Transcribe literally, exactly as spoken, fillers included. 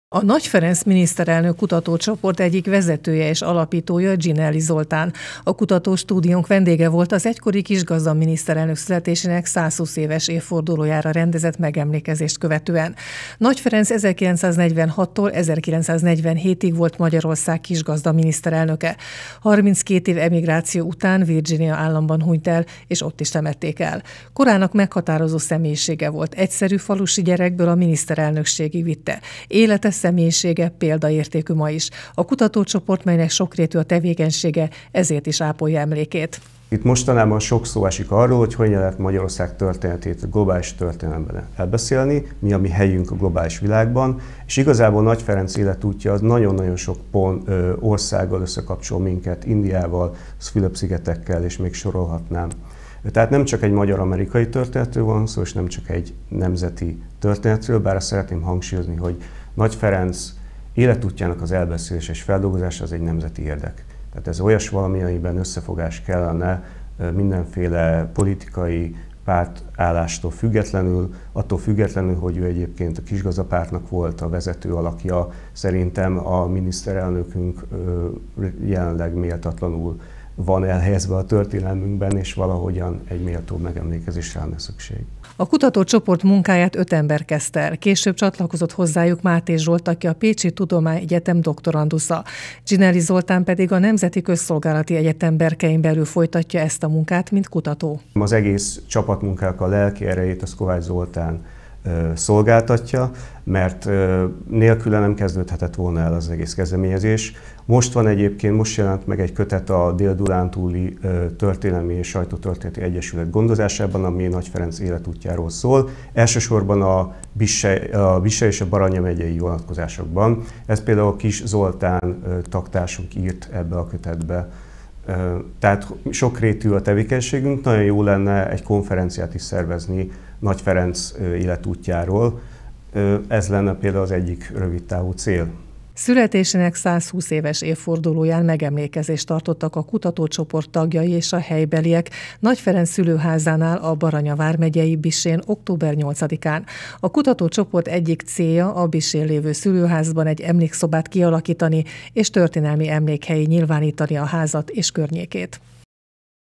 A Nagy Ferenc miniszterelnök kutatócsoport egyik vezetője és alapítója Ginelli Zoltán. A kutatóstúdiónk vendége volt az egykori Kisgazda miniszterelnök születésének százhúsz éves évfordulójára rendezett megemlékezést követően. Nagy Ferenc ezerkilencszáznegyvenhattól ezerkilencszáznegyvenhétig volt Magyarország kisgazda miniszterelnöke. harminckét év emigráció után Virginia államban hunyt el, és ott is temették el. Korának meghatározó személyisége volt, egyszerű falusi gyerekből a miniszterelnökségig vitte. Élete, személyisége példaértékű ma is. A kutatócsoport, melynek sokrétű a tevékenysége, ezért is ápolja emlékét. Itt mostanában sok szó esik arról, hogy hogyan lehet Magyarország történetét a globális történelemben elbeszélni, mi a mi helyünk a globális világban, és igazából Nagy Ferenc életútja az nagyon-nagyon sok pont, ö, országgal összekapcsol minket, Indiával, Fülöp-szigetekkel, és még sorolhatnám. Tehát nem csak egy magyar-amerikai történetről van szó, és nem csak egy nemzeti történetről, bár azt szeretném hangsúlyozni, hogy Nagy Ferenc életútjának az elbeszélése és feldolgozása az egy nemzeti érdek. Tehát ez olyas valami, amiben összefogás kellene mindenféle politikai pártállástól függetlenül, attól függetlenül, hogy ő egyébként a Kisgazdapártnak volt a vezető alakja, szerintem a miniszterelnökünk jelenleg méltatlanul van elhelyezve a történelmünkben, és valahogyan egy méltó megemlékezésre lenne szükség. A kutatócsoport munkáját öt ember kezdte el. Később csatlakozott hozzájuk Máté Zsolt, aki a Pécsi Tudományegyetem doktorandusza. Ginelli Zoltán pedig a Nemzeti Közszolgálati Egyetem berkein belül folytatja ezt a munkát, mint kutató. Az egész csapatmunkának a lelki erejét az Kovács Zoltán szolgáltatja, mert nélküle nem kezdődhetett volna el az egész kezdeményezés. Most van egyébként, most jelent meg egy kötet a Dél-Dunántúli Történelmi és Sajtótörténeti Egyesület gondozásában, ami Nagy Ferenc életútjáról szól, elsősorban a Bisse, a Bisse és a Baranya megyei vonatkozásokban. Ez például Kis Zoltán taktársunk írt ebbe a kötetbe. Tehát sokrétű a tevékenységünk, nagyon jó lenne egy konferenciát is szervezni Nagy Ferenc életútjáról. Ez lenne például az egyik rövidtávú cél. Születésének százhúsz éves évfordulóján megemlékezést tartottak a kutatócsoport tagjai és a helybeliek Nagy Ferenc szülőházánál a Baranya vármegyei Bissén október nyolcadikán. A kutatócsoport egyik célja a Bissén lévő szülőházban egy emlékszobát kialakítani és történelmi emlékhelyi nyilvánítani a házat és környékét.